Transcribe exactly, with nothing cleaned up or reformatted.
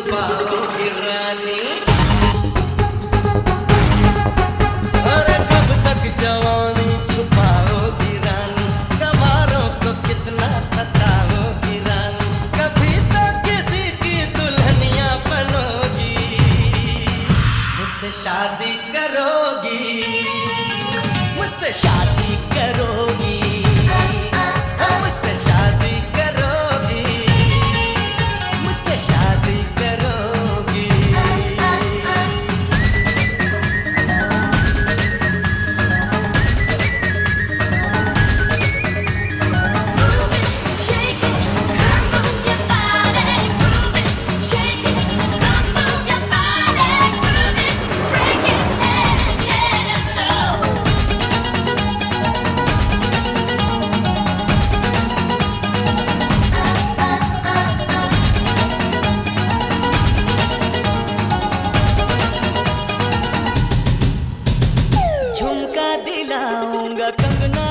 छुपाओगी रानी। अरे कब तक जवानी छुपाओगी रानी, गवारों को कितना सताओगी रानी। कभी तो किसी की दुल्हनिया बनोगी, मुझसे शादी करोगी, मुझसे शादी करोगी, मुझसे शादी करोगी, मुझसे शादी करोगी। झुमका दिलाऊंगा, कंगना